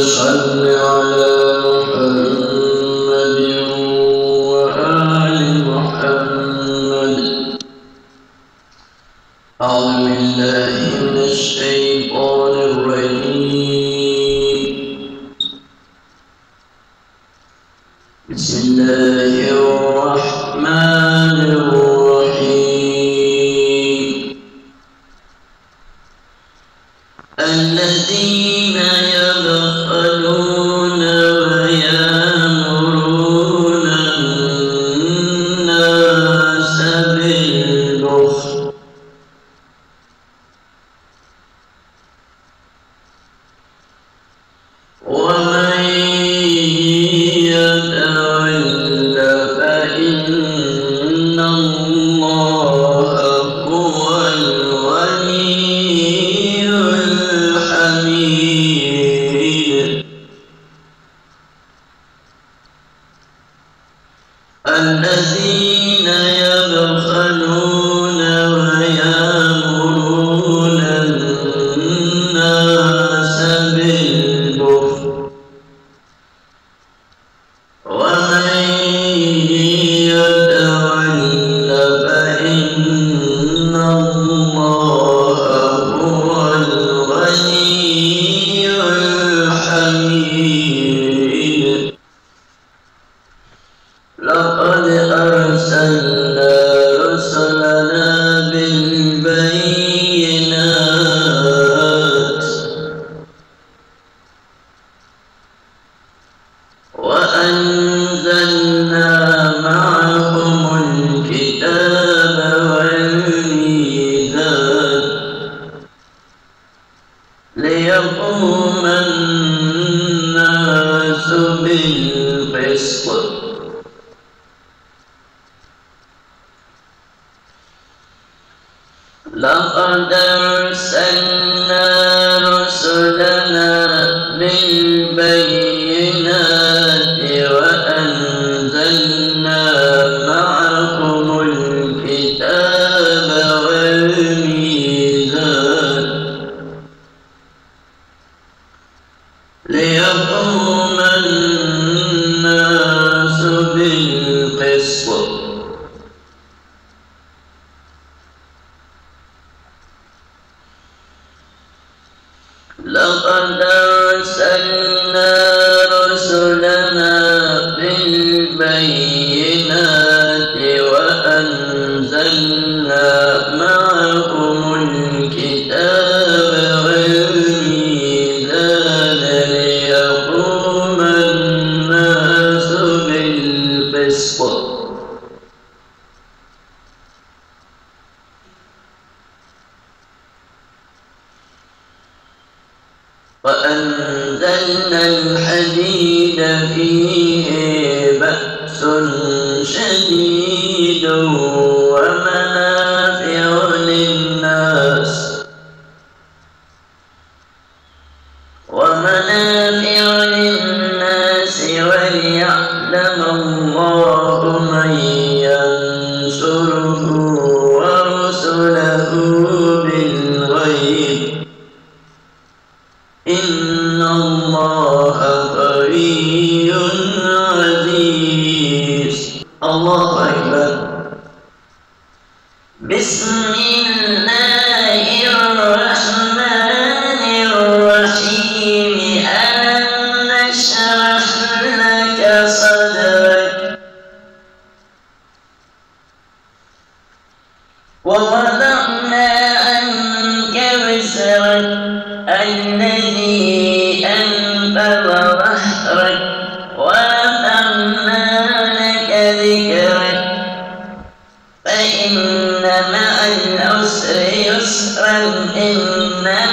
صل على محمد وآل محمد. أعوذ بالله من الشيطان الرجيم. بسم الله الرحمن الرحيم. الذين يبخلون ويأمرون الناس بالبخل ومن يتول فإن الله هو الغني الحميد. الذين يبخلون ويأمرون الناس بالبخل ومن يتول فإن الله هو الغني الحميد. لقد أرسلنا رسلنا بالبينات وأنزلنا معهم الكتاب والميزان ليقوم الناس بالقسط. لقد أرسلنا رسلنا بالبينات وأنزلنا معكم الكتاب والميزان ليقوم الناس بالقسط. لقد أرسلنا رسلنا بالبينات وأنزلنا معكم الكتاب والميزان ليقوم الناس بالقسط. وأنزلنا الحديد فيه بأس شديد ومنافع للناس وليعلم الله من ينصره ورسله بالغيب إن الله قوي عزيز. الله أكبر. بسم الله الرحمن الرحيم. ألم نشرح لك صدرك ووضعنا عنك وزرك الذي أنقض ظهرك ورفعنا لك ذكرك فإن مع العسر يسرا إن